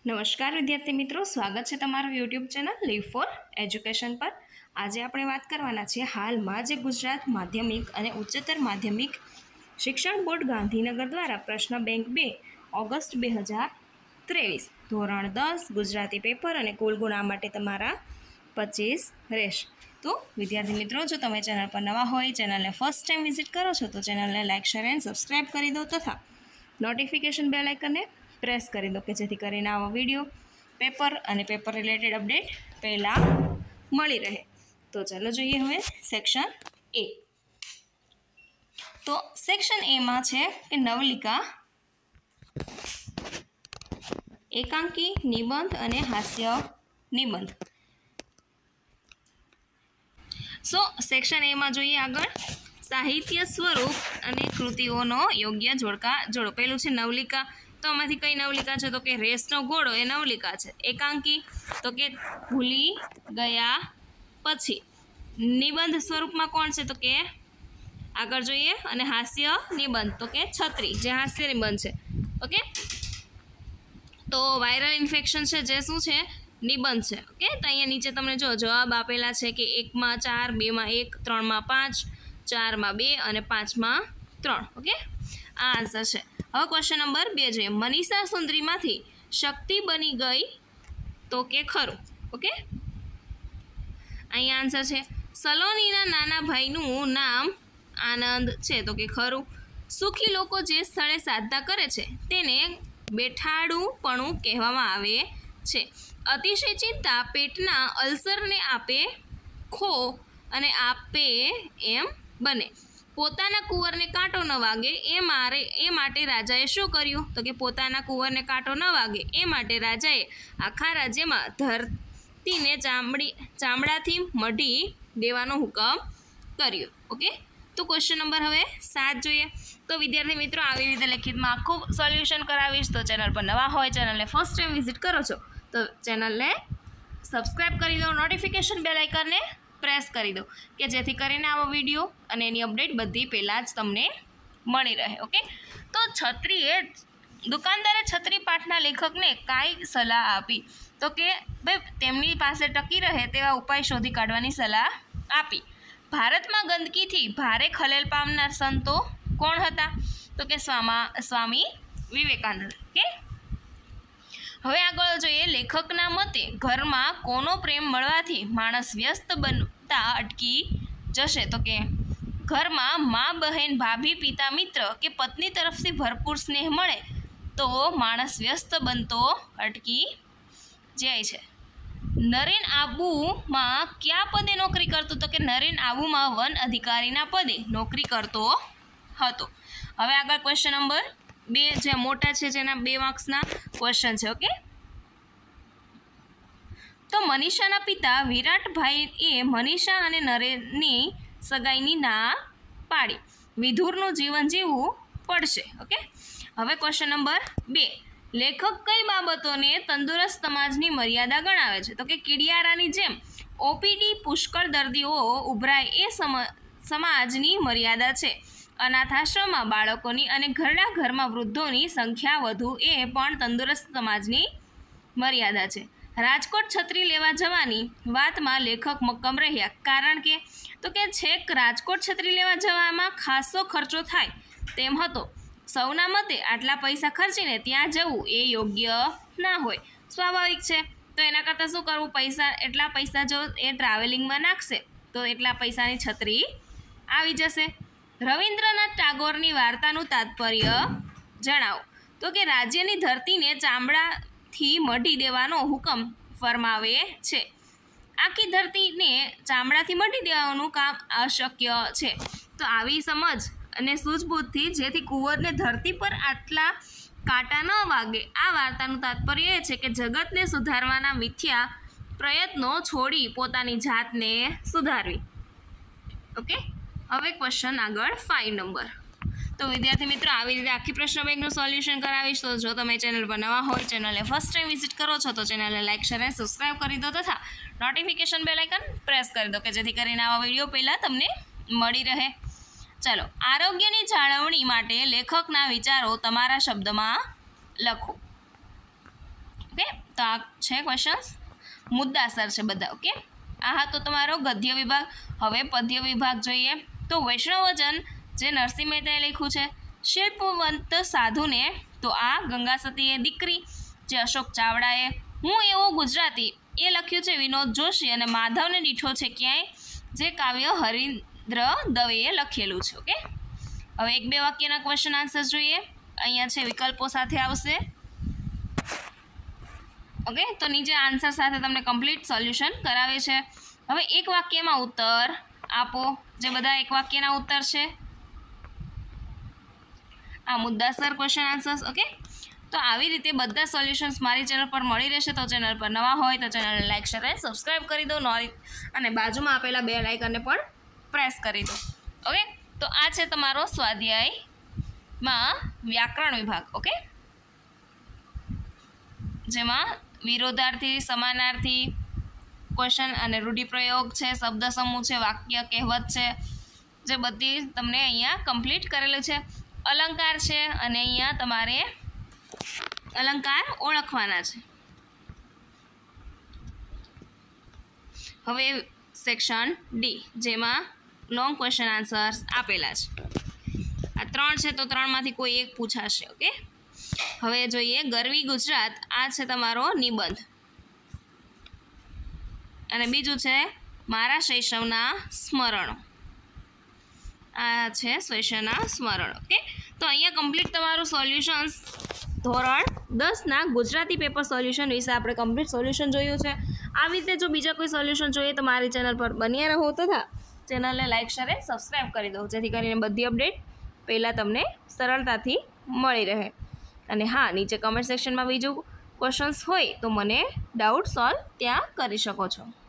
नमस्कार विद्यार्थी मित्रों, स्वागत है तमारू YouTube channel live for education पर। आज આપણે વાત કરવાના છે હાલમાં જે ગુજરાત માધ્યમિક અને ઉચ્ચતર માધ્યમિક શિક્ષણ બોર્ડ ગાંધીનગર દ્વારા પ્રશ્ન બેંક 2 ઓગસ્ટ 2023 ધોરણ 10 ગુજરાતી પેપર અને કુલ ગુણ આ માટે તમારા 25 રહેશે। તો વિદ્યાર્થી મિત્રો, જો તમે ચેનલ પર નવા હોય, ચેનલને ફર્સ્ટ ટાઈમ વિઝિટ કરો છો તો ચેનલને લાઇક, શેર એન્ડ સબસ્ક્રાઇબ કરી દો તથા નોટિફિકેશન બેલ આઇકનને प्रेस करी दो कि जेथी करीने आवा वीडियो पेपर और पेपर रिलेटेड अपडेट पहला मळी रहे। तो चलो जोईए हवे सेक्शन ए। तो सेक्शन ए में छे कि नवलिका एकांकी निबंध अने हास्य निबंध। सो सेक्शन ए में जोईए आगळ साहित्य स्वरूप अने कृतिओनो योग्य जोड़ो। पहेलुं छे नवलिका, तो आमांथी कई नवलिका है तो कि रेसनो घोड़ो ए नवलिका है। एकांकी तो कि भूली गया पछी। निबंध स्वरूप में कोण है तो कि आगळ जोईए। अने हास्य निबंध तो कि छतरी, जे हास्य निबंध है। ओके, तो वायरल इन्फेक्शन है जे शुं छे निबंध है। ओके, तो अहींया नीचे तमने जो जवाब आपेला है कि 1 में 4, 2 में 1, 3 में 5, 4 में 2 और 5 में 3। ओके, आ आंसर है। હવે क्वेश्चन नंबर 2 જોઈએ। મનીષા સુંદરીમાંથી શક્તિ બની ગઈ તો કે ખરું। ઓકે, અહીં આન્સર છે સલોનીના નાના ભાઈનું નામ આનંદ છે તો કે ખરું। સુખી લોકો જે સ્થળે સાધના કરે છે તેને બેઠાડુપણું કહેવામાં આવે છે। અતિશય ચિંતા પેટના અલ્સરને આપે ખો અને આપે એમ બને। પોતાના કુંવરને કાંટો ન વાગે એ માટે રાજાએ શું કર્યું તો કે પોતાના કુંવરને કાંટો ન વાગે એ માટે રાજાએ આખા રાજ્યમાં ધરતીને ચામડાથી મઢી દેવાનો હુકમ કર્યો। ઓકે, તો ક્વેશ્ચન નંબર હવે 7 જોઈએ। તો વિદ્યાર્થી મિત્રો, આવી રીતે લેખિતમાં આખું સોલ્યુશન કરાવીશ। તો ચેનલ પર નવા હોય, ચેનલને ફર્સ્ટ ટાઈમ વિઝિટ કરો છો તો ચેનલને સબસ્ક્રાઈબ કરી દો, નોટિફિકેશન બેલ આઇકનને प्रेस करी दो कि जेथी करीने आवो वीडियो अने एनी अपडेट बधी पहला ज तमने मळी रहे। ओके, तो छत्रीए दुकानदारे छत्री पाठना लेखकने काई सलाह आपी तो कि भाई तेमनी पासे टकी रहे तेवा उपाय शोधी काढवानी सलाह आपी। भारतमां गंदकीथी भारे खलेल पामनार संतो कोण हता तो कि स्वामी विवेकानंद। ओके, હવે આગળ જોઈએ। લેખકના મતે ઘરમાં કોનો પ્રેમ મળવાથી માણસ વ્યસ્ત બનતા અટકી જશે તો કે ઘરમાં મા, બહેન, ભાભી, પિતા, મિત્ર કે પત્ની તરફથી ભરપૂર સ્નેહ મળે તો માણસ વ્યસ્ત બનતો અટકી જાય છે। નરેન આબુમાં કયા પદે નોકરી કરતો તો કે નરેન આબુમાં વન અધિકારીના પદે નોકરી કરતો હતો। હવે આગળ ક્વેશ્ચન નંબર 2 જે મોટા છે જેના 2 માર્ક્સના ક્વેશ્ચન છે। ઓકે, તો મનીષાના પિતા વિરાટભાઈએ મનીષા અને નરેનની સગાઈની ના પાડી। વિધુરનું જીવન જીવવું પડશે। ઓકે, હવે ક્વેશ્ચન નંબર 2 લેખક કઈ બાબતોને તંદુરસ્ત સમાજની મર્યાદા ગણાવે છે તો કે કીડિયારાની જેમ ઓપીડી પુષ્કળ દર્દીઓ ઉભરાય એ સમાજની મર્યાદા છે। અનાથાશ્રમમાં બાળકોની અને ઘરના ઘરમાં વૃદ્ધોની સંખ્યા વધુ એ પણ તંદુરસ્ત સમાજની મર્યાદા છે। રાજકોટ છત્રી લેવા જવાની વાતમાં લેખક મક્કમ રહ્યા કારણ કે તો કે છેક રાજકોટ છત્રી લેવા જવામાં ખાસો ખર્ચો થાય તેમ હતો। સૌના મતે આટલા પૈસા ખર્ચીને ત્યાં જવું એ યોગ્ય ના હોય, સ્વાભાવિક છે। તો એના કરતાં શું કરવું, એટલા પૈસા જો એ ટ્રાવેલિંગમાં નાખશે તો એટલા પૈસાની છત્રી આવી જશે। રવિન્દ્રનાથ ટાગોરની વાર્તાનું તાત્પર્ય જણાવો તો કે રાજ્યની ધરતીને ચામડાથી મઢી દેવાનો હુકમ ફરમાવે છે। આખી ધરતીને ચામડાથી મઢી દેવાનું કામ અશક્ય છે। તો આવી સમજ અને સૂઝબૂઝથી જેથી કુંવરને ધરતી પર આટલા કાંટા ન વાગે આ વાર્તાનું તાત્પર્ય એ છે કે જગતને સુધારવાના મિથ્યા પ્રયત્નો છોડી પોતાની જાતને સુધારવી। ઓકે, હવે ક્વેશ્ચન આગળ 5 નંબર। તો વિદ્યાર્થી મિત્રો, આવી રીતે આખી પ્રશ્ન બેંકનું સોલ્યુશન કરાવીશ। તો જો તમે ચેનલ પર નવા હોય, ચેનલને ફર્સ્ટ ટાઈમ વિઝિટ કરો છો તો ચેનલને લાઇક, શેર અને સબસ્ક્રાઈબ કરી દો તથા નોટિફિકેશન બેલ આઇકન પ્રેસ કરી દો કે જેથી કરીને આવા વિડીયો પહેલાં તમને મળી રહે। ચલો, આરોગ્યની જાળવણી માટે લેખકના વિચારો તમારા શબ્દમાં લખો। ઓકે, તો આ છે ક્વેશ્ચન્સ, મુદ્દાસર છે બધા. ઓકે, આ હતો તમારો ગદ્ય વિભાગ. હવે પદ્ય વિભાગ જોઈએ તો વૈષ્ણવજન જે નરસિંહ મહેતાએ લખ્યું છે. શિલ્પવંત સાધુને, તો આ ગંગા સતીએ દીકરી જે અશોક ચાવડાએ. હું એવો ગુજરાતી એ લખ્યું છે વિનોદ જોશી. અને માધવને દીઠો છે ક્યાંય જે કાવ્ય હરીન્દ્ર દવેએ લખેલું છે. ઓકે, હવે 1-2 વાક્યના ક્વેશ્ચન આન્સર જોઈએ. અહીંયા છે વિકલ્પો સાથે આવશે. ઓકે, તો નીચે આન્સર સાથે તમને કમ્પ્લીટ સોલ્યુશન કરાવે છે. હવે એક વાક્યમાં ઉત્તર આપો. જે બધા એક વાક્યના ઉત્તર છે આ મુદ્દાસર ક્વેશ્ચન આન્સર્સ. ઓકે, તો આવી રીતે બધા સોલ્યુશન્સ મારી ચેનલ પર મળી રહેશે. તો ચેનલ પર નવા હોય તો ચેનલને લાઈક શેર અને સબસ્ક્રાઈબ કરી દો. અને બાજુમાં આપેલા બે લાઇકનને પણ પ્રેસ કરી દો. ઓકે, તો આ છે તમારો સ્વાધ્યાયમાં વ્યાકરણ વિભાગ. ઓકે, જેમાં વિરોધાર્થી, સમાનાર્થી ક્વેશ્ચન અને રૂઢિપ્રયોગ છે, શબ્દ સમૂહ છે, વાક્ય કહેવત છે, જે બધી તમને અહીંયા કમ્પ્લીટ કરેલું છે. અલંકાર છે અને અહીંયા તમારે અલંકાર ઓળખવાના છે. હવે સેક્શન ડી, જેમાં લોંગ ક્વેશ્ચન આન્સર્સ આપેલા છે. આ 3 છે તો 3માંથી કોઈ એક પૂછાશે. ઓકે, હવે જોઈએ ગરવી ગુજરાત. આ છે તમારો નિબંધ. અને બીજું છે મારા શૈશવના સ્મરણો. આ છે શૈશવના સ્મરણો. ઓકે, તો અહીંયા કમ્પ્લીટ તમારું સોલ્યુશન્સ ધોરણ 10ના ગુજરાતી પેપર સોલ્યુશન વિશે આપણે કમ્પ્લીટ સોલ્યુશન જોયું છે. આવી રીતે જો બીજા કોઈ સોલ્યુશન જોઈએ તો મારી ચેનલ પર બન્યા રહો તથા ચેનલને લાઈક શેર અને સબસ્ક્રાઈબ કરી દો, જેથી કરીને બધી અપડેટ પહેલાં તમને સરળતાથી મળી રહે. અને હા, નીચે કમેન્ટ સેક્શનમાં બીજું ક્વેશ્ચન્સ હોય તો મને ડાઉટ સોલ્વ ત્યાં કરી શકો છો.